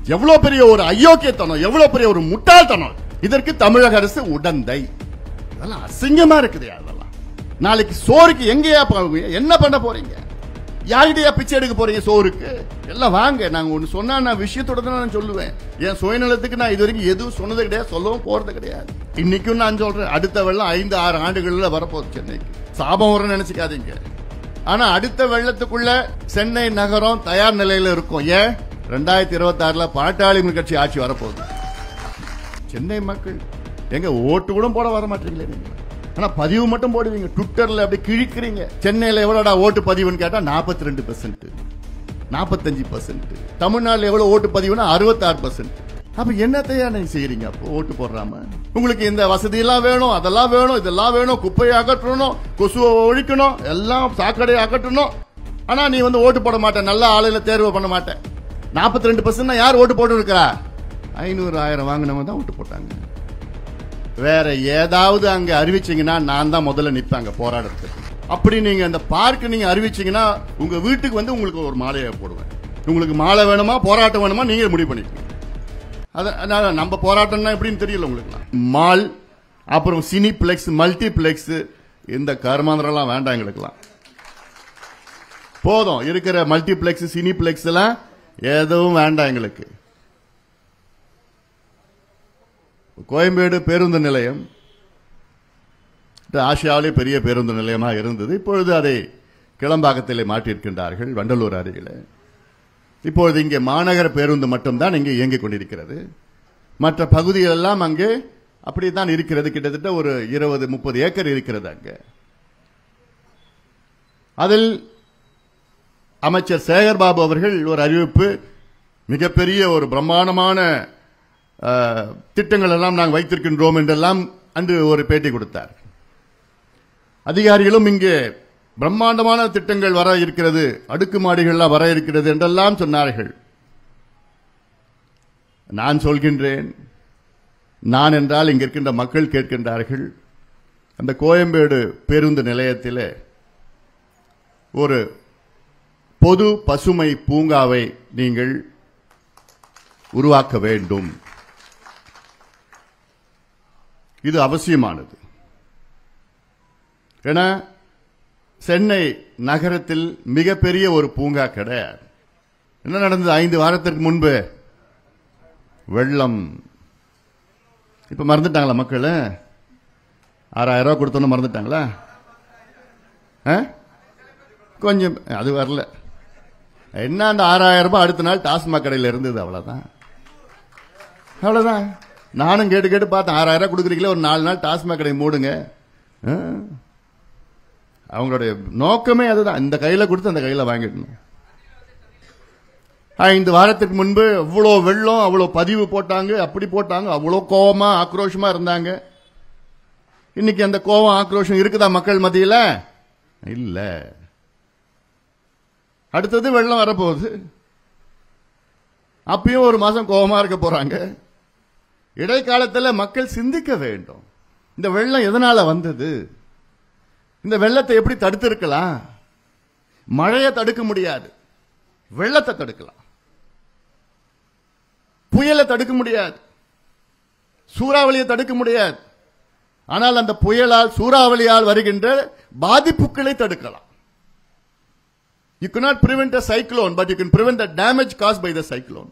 எவ்வளவு பெரிய ஒரு அயோக்கியத்தனம், எவ்வளவு பெரிய ஒரு முட்டாள்தனம். இதற்கு தமிழக அரசு உடந்தை. அதெல்லாம் அசிங்கமா இருக்குது. அதெல்லாம் நாளைக்கு சோறுக்கு எங்கேயா போவீங்க? என்ன பண்ண போறீங்க? யாருடைய பிச்சை எடுக்க போறீங்க சோறுக்கு? எல்லாம் வாங்க. நாங்க ஒண்ணு சொன்னா நான் விஷயத்தோட தான் நான் சொல்லுவேன். என் சுயநலத்துக்கு நான் இது வரைக்கும் எதுவும் சொன்னது கிடையாது, சொல்லவும் போறது கிடையாது. இன்னைக்கும் நான் சொல்றேன், அடுத்த வெள்ளம் 5-6 ஆண்டுகள்ல வரப்போகுது சென்னைக்கு. சாபம் வர நினைச்சுக்காதீங்க. ஆனா அடுத்த வெள்ளத்துக்குள்ள சென்னை நகரம் தயார் நிலையில இருக்கும். ஏன் 2026 பாட்டாளி கட்சி ஆட்சி வரப்போகுது. சென்னை மக்கள் எங்க ஓட்டு கூட போட வர மாட்டீங்களே நீங்க. ஆனா பதிவு மட்டும் போடுவீங்க, ட்விட்டர்ல அப்படி கிழிக்கிறீங்க. சென்னையில எவ்வளோடா ஓட்டு பதிவுன்னு கேட்டா 42%, 45%. தமிழ்நாட்டில் எவ்வளவு ஓட்டு பதிவுனா 66%. அப்ப என்னத்தையா நீங்க செய்யறீங்க? அப்போ ஓட்டு போடுறாம உங்களுக்கு இந்த வசதி எல்லாம் வேணும், அதெல்லாம் வேணும், இதெல்லாம் வேணும், குப்பையை அகற்றணும், கொசுவை ஒழிக்கணும், எல்லாம் சாக்கடையை அகற்றணும். ஆனா நீ வந்து ஓட்டு போட மாட்டேன், நல்ல ஆளுல தேர்வு பண்ண மாட்டேன். 42% யார் ஓட்டு போட்டு இருக்கா? 500-1000 வாங்கினவங்க தான் ஓட்டு போட்டாங்க. வேற ஏதாவது அங்க அறிவிச்சீங்கன்னா நான் தான் முதல்ல நிற்பாங்க போராடுறதுக்கு. அப்படி நீங்க அந்த பார்க் நீங்க அறிவிச்சீங்கன்னா உங்க வீட்டுக்கு வந்து உங்களுக்கு ஒரு மாலையை போடுவேன். உங்களுக்கு மாலை வேணுமா போராட்டம் வேணுமா நீங்க முடிவு பண்ணிக்கணும். அதனால நம்ம போராட்டம்னா எப்படின்னு தெரியல உங்களுக்கு. மால், அப்புறம் சினிப்ளெக்ஸ், மல்டிப்ளெக்ஸ், இந்த கர்மாந்திரம் வேண்டாம் எங்களுக்குலாம். போதும் இருக்கிற மல்டிப்ளெக்ஸ், சினிப்ளெக்ஸ் எல்லாம் எதுவும் வேண்டாம் எங்களுக்கு. கோயம்பேடு பேருந்து நிலையம் ஆசியாவிலே பெரிய பேருந்து நிலையமாக இருந்தது. இப்பொழுது அதை கிளம்பாக்கத்திலே மாற்றியிருக்கின்றார்கள், வண்டலூர் அருகில். இப்பொழுது இங்கே மாநகர பேருந்து மட்டும்தான் இங்கே இயங்கிக் கொண்டிருக்கிறது. மற்ற பகுதிகள் எல்லாம் அங்கே அப்படித்தான் இருக்கிறது. கிட்டத்தட்ட ஒரு 20-30 ஏக்கர் இருக்கிறது அங்கே. அதில் அமைச்சர் சேகர்பாபு அவர்கள் ஒரு அறிவிப்பு, மிகப்பெரிய ஒரு பிரம்மாண்டமான திட்டங்கள் எல்லாம் நாங்கள் வைத்திருக்கின்றோம் என்றெல்லாம் அன்று ஒரு பேட்டி கொடுத்தார். அதிகாரிகளும் இங்கே பிரம்மாண்டமான திட்டங்கள் வர இருக்கிறது, அடுக்குமாடிகள்லாம் வர இருக்கிறது என்றெல்லாம் சொன்னார்கள். நான் சொல்கின்றேன், நான் என்றால் இங்க இருக்கின்ற மக்கள் கேட்கின்றார்கள், அந்த கோயம்பேடு பேருந்து நிலையத்தில் ஒரு பொது பசுமை பூங்காவை நீங்கள் உருவாக்க வேண்டும். இது அவசியமானது. ஏன்னா சென்னை நகரத்தில் மிகப்பெரிய ஒரு பூங்கா கிடையாது. என்ன நடந்தது 5 வாரத்திற்கு முன்பு? வெள்ளம். இப்ப மறந்துட்டாங்களா மக்கள்? 6000 ரூபாய் கொடுத்தோன்னு மறந்துட்டாங்களா? கொஞ்சம் அது வரல. என்ன அந்த 6000 ரூபாய் அடுத்த நாள் டாஸ்மாக் கடையில் இருந்தது. அவ்வளவுதான், அவ்வளவுதான். நானும் கேட்டு கேட்டு பார்த்தேன், 6000 ரூபாய் கொடுக்குறீங்களே, ஒரு 4 நாள் டாஸ்மாக் கடை மூடுங்க. அவங்களுடைய நோக்கமே அதுதான், இந்த கையில கொடுத்து அந்த கையில வாங்கிடணும். 5 வாரத்துக்கு முன்பு அவ்வளோ வெள்ளம், அவ்வளோ பதிவு போட்டாங்க, அப்படி போட்டாங்க, அவ்வளோ கோபமா ஆக்ரோஷமா இருந்தாங்க. இன்னைக்கு அந்த கோபம் ஆக்ரோஷம் இருக்குதா மக்கள் மத்தியில்? இல்ல. அடுத்தது வெள்ளம் வரப்போகுது, அப்பயும் ஒரு மாசம் கோபமா இருக்க போறாங்க. இடைக்காலத்தில் மக்கள் சிந்திக்க வேண்டும், இந்த வெள்ளம் எதனால வந்தது, இந்த வெள்ளத்தை எப்படி தடுத்திருக்கலாம்? மழையை தடுக்க முடியாது, வெள்ளத்தை தடுக்கலாம். புயலை தடுக்க முடியாது, சூறாவளியை தடுக்க முடியாது. ஆனால் அந்த புயலால் சூறாவளியால் வருகின்ற பாதிப்புகளை தடுக்கலாம். You cannot prevent a cyclone, but you can prevent the damage caused by the cyclone.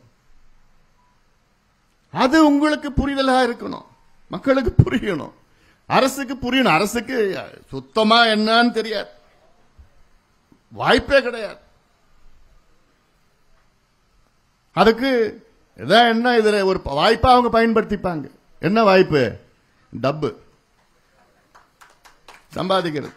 அது உங்களுக்கு புரிதலாக இருக்கணும், மக்களுக்கு புரியணும், அரசுக்கு புரியணும். அரசுக்கு சுத்தமா என்னன்னு தெரியாது, வாய்ப்பே கிடையாது. அதுக்கு இதான் என்ன, இதுல ஒரு வாய்ப்பா அவங்க பயன்படுத்திப்பாங்க. என்ன வாய்ப்பு? டப்பு சம்பாதிக்கிறது.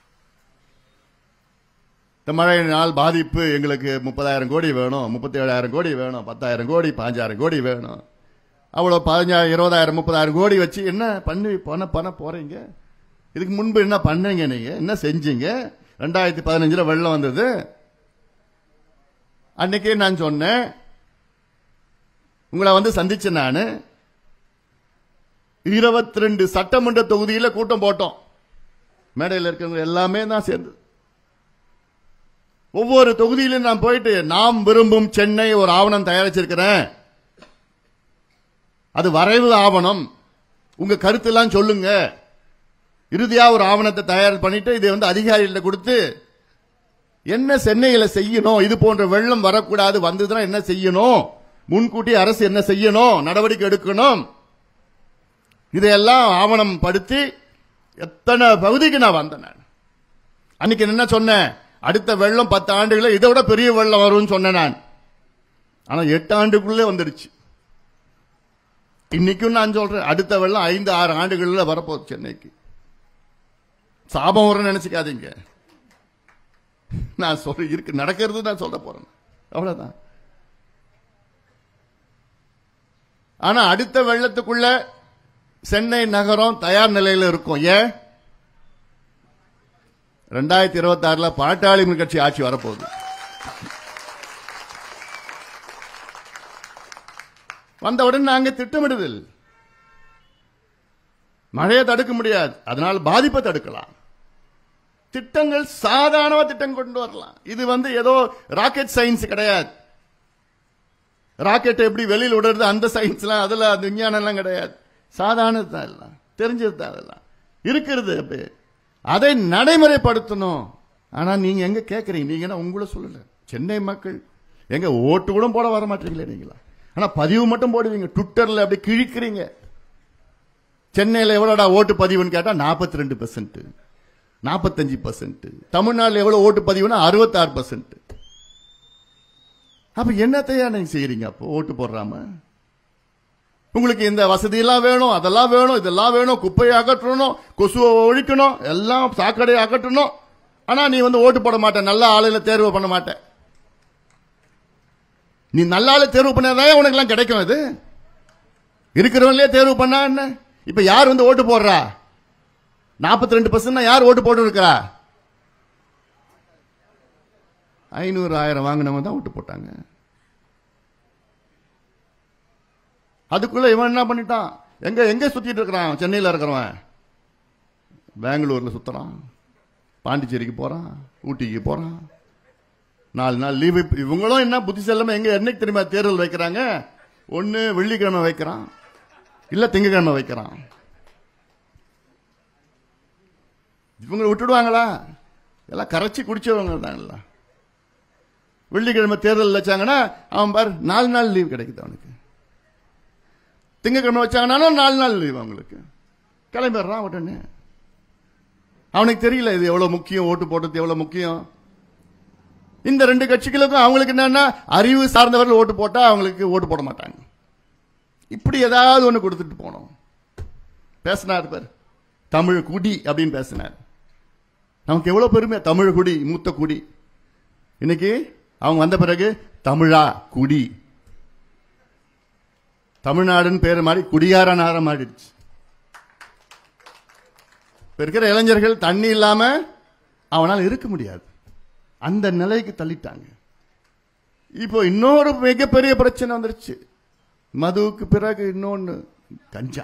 இந்த மழையினால் பாதிப்பு எங்களுக்கு 30,000 கோடி வேணும், 37,000 கோடி வேணும், 10,000 கோடி, 5,000 கோடி வேணும். அவ்வளோ 15,000, 20,000, 30,000 கோடி வச்சு என்ன பண்ண போறீங்க? இதுக்கு முன்பு என்ன பண்ணீங்க? நீங்க என்ன செஞ்சீங்க? 2015 வெள்ளம் வந்தது. அன்னைக்கே நான் சொன்னேன், உங்களை வந்து சந்திச்சேன். நான் 22 சட்டமன்ற தொகுதியில் கூட்டம் போட்டோம். மேடையில் இருக்கிறவங்க எல்லாமே தான் சேர்ந்து ஒவ்வொரு தொகுதியிலும் நான் போயிட்டு, நாம் விரும்பும் சென்னை ஒரு ஆவணம் தயாரிச்சிருக்கிறேன், அது வரைவு ஆவணம். உங்க கருத்தெல்லாம் சொல்லுங்க. இறுதியா ஒரு ஆவணத்தை தயார் பண்ணிட்டு இதை அதிகாரிகிட்ட கொடுத்து என்ன சென்னையில செய்யணும், இது போன்ற வெள்ளம் வரக்கூடாது, வந்ததுன்னா என்ன செய்யணும், முன்கூட்டி அரசு என்ன செய்யணும், நடவடிக்கை எடுக்கணும், இதையெல்லாம் ஆவணம் படுத்தி எத்தனை பகுதிக்கு நான் வந்தேன். அன்னைக்கு என்ன சொன்னேன், அடுத்த வெள்ளம் 10 ஆண்டுகள இதை விட பெரிய வெள்ளம் வரும்னு சொன்னேன் நான். ஆனா 8 ஆண்டுக்குள்ளே வந்துடுச்சு. இன்னைக்கும் நான் சொல்றேன், அடுத்த வெள்ளம் 5-6 ஆண்டுகள்ல வரப்போகுது சென்னைக்கு. சாபம் வரும்னு நினைச்சுக்காதீங்க. நான் சொல்ற இருக்கு, நடக்கிறது நான் சொல்ல போறேன், அவ்வளவுதான். ஆனா அடுத்த வெள்ளத்துக்குள்ள சென்னை நகரம் தயார் நிலையில் இருக்கும். ஏன் 2026 பாட்டாளி கட்சி ஆட்சி வரப்போகுது. வந்தவுடன் நாங்க திட்டமிடுதல், மழையை தடுக்க முடியாது, அதனால் பாதிப்பை தடுக்கலாம். திட்டங்கள் சாதாரண திட்டம் கொண்டு வரலாம். இது ஏதோ ராக்கெட் சயின்ஸ் கிடையாது. ராக்கெட் எப்படி வெளியில் விடுறது அந்த சயின்ஸ்லாம், அதுல அந்த விஞ்ஞானம் எல்லாம் கிடையாது. சாதாரணதான், எல்லாம் தெரிஞ்சது தான், அதெல்லாம் இருக்கிறது. அப்படி அதை நடைமுறைப்படுத்தணும். ஆனா நீங்க எங்க கேட்கறீங்க? நீங்க உங்களை சொல்லல, சென்னை மக்கள் எங்க ஓட்டு கூட போட வர மாட்டீங்களே நீங்களா? ஆனா பதிவு மட்டும் போடுவீங்க, ட்விட்டர்ல அப்படி கிழிக்கிறீங்க. சென்னையில் எவ்வளோடா ஓட்டு பதிவுன்னு கேட்டா 42%, 45%. தமிழ்நாட்டில் எவ்வளவு ஓட்டு பதிவுனா 66%. அப்ப என்னத்தையா நீங்க செய்யறீங்க? அப்போ ஓட்டு போடுறாம உங்களுக்கு இந்த வசதி எல்லாம் வேணும், அதெல்லாம் வேணும், இதெல்லாம் வேணும், குப்பையை அகற்றணும், கொசுவை ஒழிக்கணும், எல்லாம் சாக்கடையை அகற்றணும். ஆனா நீ ஓட்டு போட மாட்ட, நல்ல ஆளுல தேர்வு பண்ண மாட்ட. நீ நல்ல ஆளு தேர்வு பண்ணாதான் உனக்கு எல்லாம் கிடைக்கும். இது இருக்கிறவங்களே தேர்வு பண்ணா என்ன? இப்ப யார் ஓட்டு போடுறா? 42% யார் ஓட்டு போட்டு இருக்கிறா? 500-1000 வாங்கினவங்க தான் ஓட்டு போட்டாங்க. அதுக்குள்ள இவன் என்ன பண்ணிட்டான்? எங்க சுத்திட்டு இருக்கிறான்? சென்னையில் இருக்கிறவன் பெங்களூர்ல சுத்துறான், பாண்டிச்சேரிக்கு போறான், ஊட்டிக்கு போறான், 4 நாள் லீவு. இவங்களும் என்ன புத்திசெல்லாம என்னைக்கு தெரியுமா தேர்தல் வைக்கிறாங்க? ஒன்னு வெள்ளிக்கிழமை வைக்கிறான், இல்ல திங்கக்கிழமை வைக்கிறான். இவங்க விட்டுடுவாங்களா? எல்லாம் கரைச்சி குடிச்சவங்க தான். வெள்ளிக்கிழமை தேர்தல் வச்சாங்கன்னா அவன் பாரு 4 நாள் லீவ் கிடைக்குது அவனுக்கு. திங்கக்கிழமை வச்சாங்கன்னா 4 நாள் லீவ் அவங்களுக்கு. கிளம்பிடுறான் உடனே. அவனுக்கு தெரியல இது எவ்வளவு முக்கியம், ஓட்டு போட்டது எவ்வளவு முக்கியம். இந்த 2 கட்சிகளுக்கும் அவங்களுக்கு என்னன்னா, அறிவு சார்ந்தவர்கள் ஓட்டு போட்டா அவங்களுக்கு ஓட்டு போட மாட்டாங்க. இப்படி ஏதாவது ஒண்ணு கொடுத்துட்டு போனோம். பேசினார் பாரு, தமிழ் குடி அப்படின்னு பேசினார். நமக்கு எவ்வளவு பெருமை, தமிழ் குடி, மூத்த குடி. இன்னைக்கு அவங்க வந்த பிறகு தமிழா குடி, தமிழ்நாடுன்னு பேரு மாதிரி குடியார நாரம் ஆடிடுச்சு. இருக்கிற இளைஞர்கள் தண்ணி இல்லாம அவனால் இருக்க முடியாது, அந்த நிலைக்கு தள்ளிட்டாங்க. இப்போ இன்னொரு மிகப்பெரிய பிரச்சனை வந்துருச்சு. மதுவுக்கு பிறகு இன்னொன்னு கஞ்சா.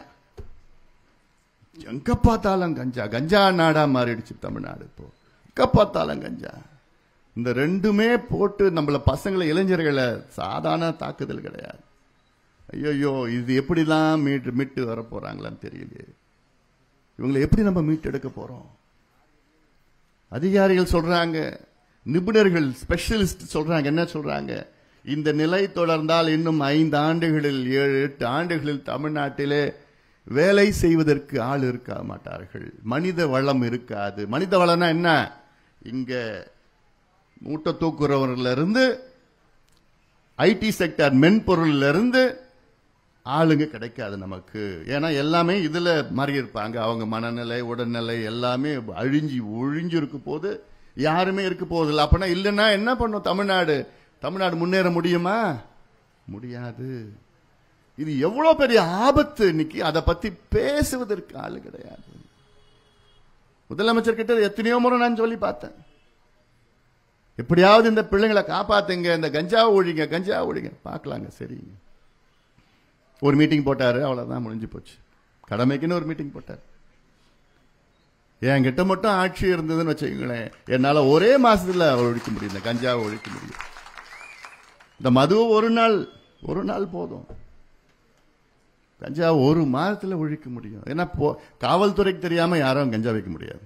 எங்க பார்த்தாலும் கஞ்சா, கஞ்சா நாடா மாறிடுச்சு தமிழ்நாடு. இப்போ எங்க பார்த்தாலும் கஞ்சா. இந்த ரெண்டுமே போட்டு நம்மள பசங்களை, இளைஞர்களை சாதாரண தாக்குதல் கிடையாது. ஐயோ, இது எப்படிலாம் மீட்டு வர போறாங்களான்னு தெரியலையே. இவங்களை எப்படி நம்ம மீட்டு எடுக்க போறோம்? அதிகாரிகள் சொல்றாங்க, நிபுணர்கள், ஸ்பெஷலிஸ்ட் சொல்றாங்க. என்ன சொல்றாங்க? இந்த நிலை தொடர்ந்தால் இன்னும் 5 ஆண்டுகளில், 7-8 ஆண்டுகளில் தமிழ்நாட்டிலே வேலை செய்வதற்கு ஆள் இருக்க மாட்டார்கள், மனித வளம் இருக்காது. மனித வளம்னா என்ன? இங்க மூட்டை தூக்குறவர்கள் இருந்து, ஐடி செக்டர் மென்பொருள்ல இருந்து ஆளுங்க கிடைக்காது நமக்கு. ஏன்னா எல்லாமே இதுல மாறி இருப்பாங்க. அவங்க மனநிலை, உடல்நிலை எல்லாமே ஒழிஞ்சு இருக்க போது, யாருமே இருக்க போவதில்லை. அப்படின்னா இல்லைன்னா என்ன பண்ணும் தமிழ்நாடு? தமிழ்நாடு முன்னேற முடியுமா? முடியாது. இது எவ்வளவு பெரிய ஆபத்து. இன்னைக்கு அதை பத்தி பேசுவதற்கு ஆளு கிடையாது. முதலமைச்சர் கிட்ட எத்தனையோ முறை நான் சொல்லி பார்த்தேன், எப்படியாவது இந்த பிள்ளைங்களை காப்பாத்துங்க, இந்த கஞ்சாவை ஒழிங்க, கஞ்சா ஒழிங்க. பார்க்கலாங்க, சரிங்க. ஒரு மீட்டிங் போட்டாரு, அவ்வளவுதான், முடிஞ்சு போச்சு. கடமைக்குன்னு ஒரு மீட்டிங் போட்டார். என்கிட்ட மட்டும் ஆட்சி இருந்ததுன்னு வச்சுக்கங்களேன், என்னால ஒரே மாசத்துல ஒழிக்க முடியும், இந்த கஞ்சாவை ஒழிக்க முடியும். இந்த மதுவை ஒரு நாள் போதும். கஞ்சா ஒரு மாதத்தில் ஒழிக்க முடியும். ஏன்னா காவல்துறைக்கு தெரியாம யாரும் கஞ்சா வைக்க முடியாது.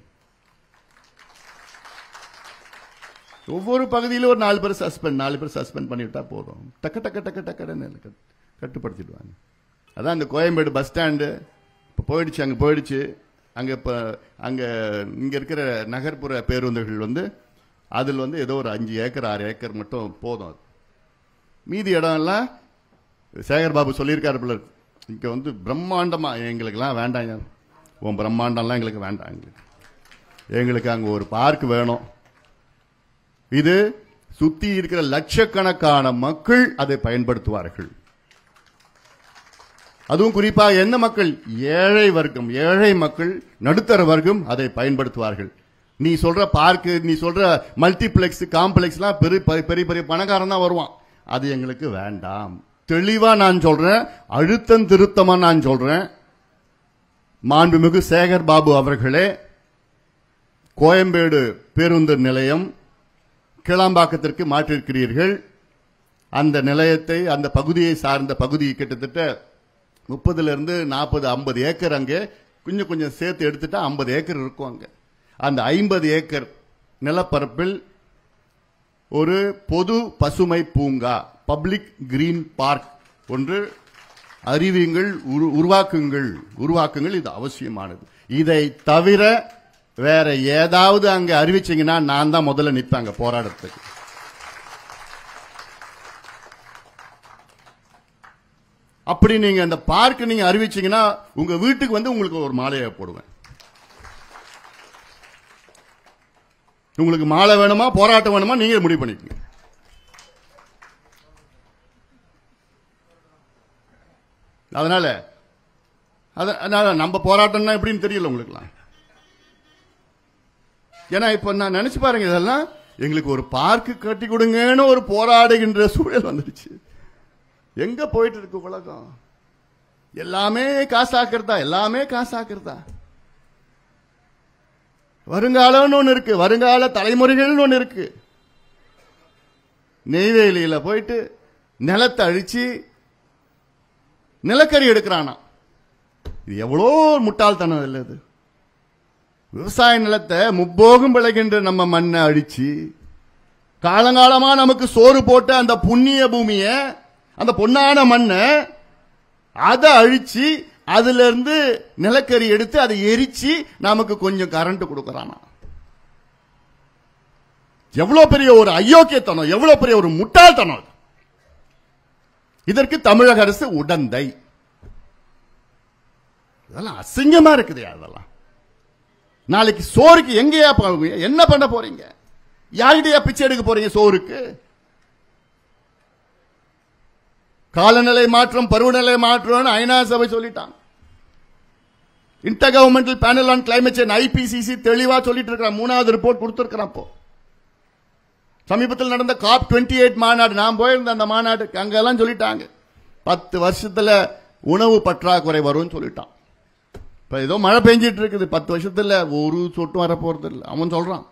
ஒவ்வொரு பகுதியிலும் ஒரு 4 பேர் சஸ்பெண்ட் பண்ணிவிட்டா போதும். டக்கு டக்கு டக்கு டக்கு கட்டுப்படுத்திடுவாங்க. அதான் இந்த கோயம்பேடு பஸ் ஸ்டாண்டு இப்போ போயிடுச்சு. அங்கே போயிடுச்சு. அங்கே இப்போ அங்கே இங்கே இருக்கிற நகர்ப்புற பேருந்துகள் வந்து அதில் வந்து ஏதோ ஒரு 5 ஏக்கர் 6 ஏக்கர் மட்டும் போதும். மீதி இடம் எல்லாம் சேகர் பாபு சொல்லியிருக்காரு பிள்ளை, இங்கே வந்து பிரம்மாண்டமா எங்களுக்கெல்லாம் வேண்டாம், உன் பிரம்மாண்டம்லாம் எங்களுக்கு வேண்டாம், எங்களுக்கு அங்கே ஒரு பார்க் வேணும். இது சுத்தி இருக்கிற லட்சக்கணக்கான மக்கள் அதை பயன்படுத்துவார்கள். அதுவும் குறிப்பாக என்ன மக்கள்? ஏழை வர்க்கம், ஏழை மக்கள், நடுத்தர வர்க்கம் அதை பயன்படுத்துவார்கள். நீ சொல்ற பார்க், நீ சொல்ற மல்டிபிளெக்ஸ், காம்ப்ளெக்ஸ்லாம் பெரிய பெரிய பணக்காரன் தான் வருவான். அது எங்களுக்கு வேண்டாம். தெளிவா நான் சொல்றேன், அழுத்தம் திருத்தமா நான் சொல்றேன். மாண்புமிகு சேகர் பாபு அவர்களே, கோயம்பேடு பேருந்து நிலையம் கிளாம்பாக்கத்திற்கு மாற்றிருக்கிறீர்கள். அந்த நிலையத்தை, அந்த பகுதியை சார்ந்த பகுதி கிட்டத்தட்ட 30 40 50 ஏக்கர் அங்கே கொஞ்சம் சேர்த்து எடுத்துட்டா 50 ஏக்கர் இருக்கும். அங்க அந்த 50 ஏக்கர் நிலப்பரப்பில் ஒரு பொது பசுமை பூங்கா, பப்ளிக் கிரீன் பார்க் ஒன்று அறிவியுங்கள், உருவாக்குங்கள். இது அவசியமானது. இதை தவிர வேற ஏதாவது அங்க அறிவிச்சீங்கன்னா நான் தான் முதல்ல நிற்பாங்க போராட்டத்துக்கு. அப்படி நீங்க அந்த பார்க் நீங்க அறிவிச்சீங்கன்னா உங்க வீட்டுக்கு வந்து உங்களுக்கு ஒரு மாலையை போடுவேன். உங்களுக்கு மாலை வேணுமா, போராட்டம் வேணுமா, நீங்க முடிவு பண்ணிக்கங்க. அதனால நம்ம போராட்டம்னா எப்படின்னு தெரியல உங்களுக்குலாம். ஏன்னா இப்ப நான் நினைச்சு பாருங்க, இதெல்லாம் எங்களுக்கு ஒரு பார்க் கட்டி கொடுங்கன்னு ஒரு போராடுகின்ற சூழல் வந்துருச்சு. எங்க போயிட்டு இருக்கு உலகம்? எல்லாமே காசாக்குறதா. வருங்காலம்னு ஒண்ணு இருக்கு, வருங்கால தலைமுறைகள் ஒண்ணு இருக்கு. நெய்வேலியில போயிட்டு நிலத்தை அழிச்சு நிலக்கரி எடுக்கிறானா? இது எவ்வளோ முட்டாள்தனம் இல்லை? இது விவசாய நிலத்தை முப்போகம் விளைகின்ற நம்ம மண்ணை அழிச்சு காலங்காலமா நமக்கு சோறு போட்ட அந்த புண்ணிய பூமிய, அந்த பொன்னான மண்ணை அதை அழிச்சு அதுல இருந்து நிலக்கரி எடுத்து அதை எரிச்சு நமக்கு கொஞ்சம் கரண்ட் கொடுக்கறானா? எவ்வளவு பெரிய ஒரு அயோக்கியத்தனம், எவ்வளவு பெரிய ஒரு முட்டாள்தனம்! இதற்கு தமிழக அரசு உடந்தை. இதெல்லாம் அசிங்கமா இருக்குது. அதெல்லாம் நாளைக்கு சோறுக்கு எங்கேயா போவீங்க? என்ன பண்ண போறீங்க? யாருடைய பிச்சை எடுக்க போறீங்க சோறுக்கு? காலநிலை மாற்றம், பருவநிலை மாற்றம் ஐநா சபை சொல்லிட்டாங்க. Intergovernmental panel on climate change IPCC தெளிவா சொல்லிட்டு இருக்கிற 3வது ரிப்போர்ட் கொடுத்திருக்கிறான். சமீபத்தில் நடந்த COP28 மாநாடு, நான் போயிருந்த அந்த மாநாட்டுக்கு, அங்கெல்லாம் சொல்லிட்டாங்க 10 வருஷத்துல உணவு பற்றாக்குறை வரும்னு சொல்லிட்டான். இப்ப ஏதோ மழை பெஞ்சிட்டு இருக்குது, 10 வருஷத்துல ஒரு சொட்டு வர போறது இல்லை அவன் சொல்றான்.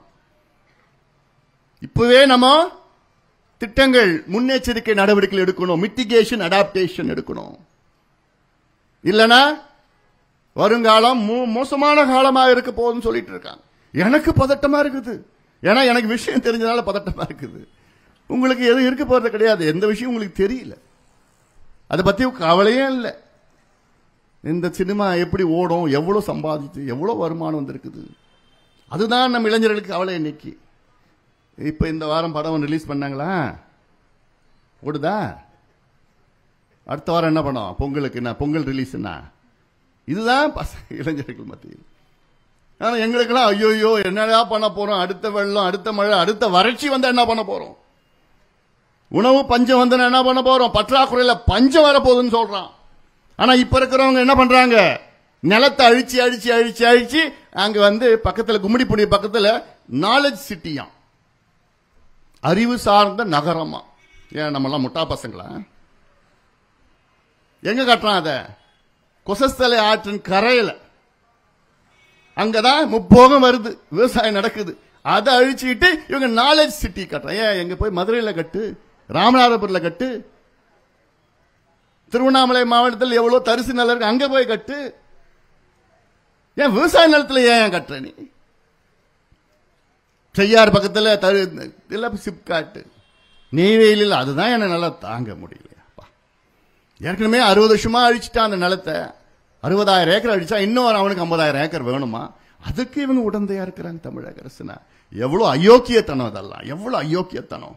இப்பவே நம்ம திட்டங்கள், முன்னெச்சரிக்கை நடவடிக்கைகள் எடுக்கணும், மிட்டிகேஷன் அடாப்டேஷன் எடுக்கணும். இல்லனா வருங்காலம் மோசமான காலமாக இருக்க போகுதுன்னு சொல்லிட்டு இருக்காங்க. எனக்கு பதட்டமா இருக்குது. ஏன்னா எனக்கு விஷயம் தெரிஞ்சதால பதட்டமா இருக்குது. உங்களுக்கு எதுவும் இருக்க போறது கிடையாது, எந்த விஷயம் உங்களுக்கு தெரியல, அதை பத்தி கவலையே இல்லை. இந்த சினிமா எப்படி ஓடும், எவ்வளவு சம்பாதிச்சு, எவ்வளவு வருமானம் வந்திருக்குது, அதுதான் நம்ம இளைஞர்களுக்கு கவலை. இன்னைக்கு இப்ப இந்த வாரம் படம் ரிலீஸ் பண்ணாங்களா, ஓடுதா? அடுத்த வாரம் என்ன படம்? பொங்கலுக்கு என்ன பொங்கல் ரிலீஸ்? இதுதான் இளைஞர்கள் மத்தியில். ஆனா எங்களுக்கெல்லாம் ஐயோ என்னடா பண்ண போறோம், அடுத்த வெள்ளம், அடுத்த மழை, அடுத்த வறட்சி வந்தா என்ன பண்ண போறோம், உணவு பஞ்சம் வந்தா என்ன பண்ண போறோம், பற்றாக்குறையில பஞ்சம் வரப்போகுதுன்னு சொல்றான். ஆனா இப்ப இருக்கிறவங்க என்ன பண்றாங்க? நிலத்தை அழிச்சு அழிச்சு அழிச்சு அழிச்சு அங்க வந்து பக்கத்துல கும்மிடிப்பூண்டி பக்கத்துல நாலேஜ் சிட்டியா, அறிவு சார்ந்த நகரமா. ஏன் நம்ம எல்லாம் முட்டா பசங்களா? எங்க கட்டுறான்? அத கொசஸ்தலை ஆற்றின் கரையில, அங்கதான் முப்போகம் வருது, விவசாயம் நடக்குது. அதை அழிச்சுக்கிட்டு இவங்க நாலேஜ் சிட்டி கட்டுறான். ஏன் எங்க போய் மதுரையில கட்டு, ராமநாதபுரத்தில் கட்டு, திருவண்ணாமலை மாவட்டத்தில் எவ்வளவு தரிசு நிலம் இருக்கு, அங்க போய் கட்டு. ஏன் விவசாய நிலத்துல ஏன் கட்டுற நீ? செய்யார் பக்கத்தில் சிப்காட்டு, நெய்வேலியில், அதுதான் என்ன நல்லா தாங்க முடியல. ஏற்கனவே 60 வருஷமா அழிச்சுட்டான் அந்த நிலத்தை. 60,000 ஏக்கர் அழிச்சா இன்னும் அவனுக்கு 50,000 ஏக்கர் வேணுமா? அதுக்கு இவங்க உடந்தையா இருக்கிறாங்க தமிழக அரசுனா. எவ்வளவு அயோக்கியத்தனம் அதெல்லாம், எவ்வளவு அயோக்கியத்தனம்.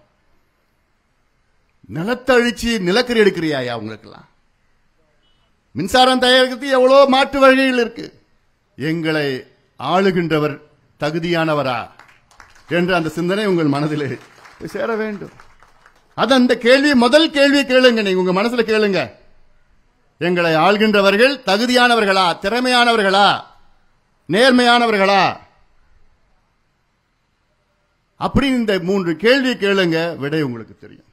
நிலத்தை அழிச்சு நிலக்கரி எடுக்கிறியா அவங்களுக்கெல்லாம்? மின்சாரம் தயாரிக்கிறது எவ்வளவு மாற்று வழிகள் இருக்கு. எங்களை ஆளுகின்றவர் தகுதியானவரா என்ற அந்த சிந்தனை உங்கள் மனதில் சேர வேண்டும். அது அந்த கேள்வி, முதல் கேள்வி கேளுங்க, நீங்க உங்க மனசுல கேளுங்க. எங்களை ஆள்கின்றவர்கள் தகுதியானவர்களா, திறமையானவர்களா, நேர்மையானவர்களா? அப்படி இந்த 3 கேள்வி கேளுங்க, விடை உங்களுக்கு தெரியும்.